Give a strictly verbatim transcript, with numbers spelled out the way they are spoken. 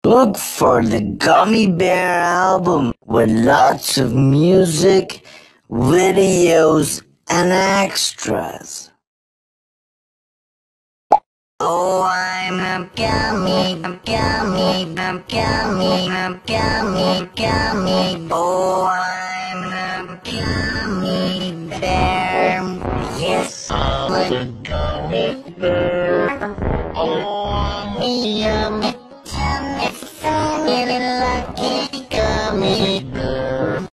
Look for the Gummy Bear album with lots of music, videos, and extras. Oh, I'm a gummy, I'm gummy, I'm gummy, I'm gummy, gummy. Oh, I'm a gummy bear. Yes, I'm a gummy bear. Oh.